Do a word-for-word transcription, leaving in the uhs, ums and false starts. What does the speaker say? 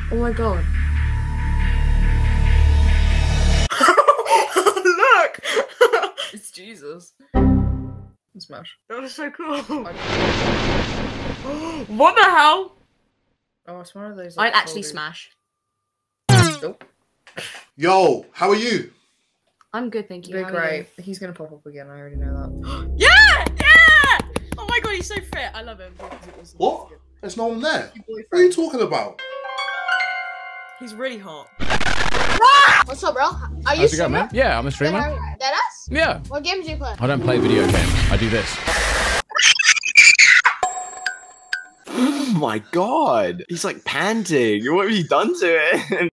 Oh my god. Look! It's Jesus. Smash. That was so cool. What the hell? Oh, it's one of those. I'd actually smash. Oh. Yo, how are you? I'm good, thank you. You're How great. He's gonna pop up again. I already know that. Yeah! Yeah! Oh my god, he's so fit. I love him. What? There's no one there. What are you talking about? He's really hot. What's up, bro? Are you How's it streamer? going, man? Yeah, I'm a streamer. Deadass? Yeah. What games do you play? I don't play video games. I do this. Oh my god. He's like panting. What have you done to it?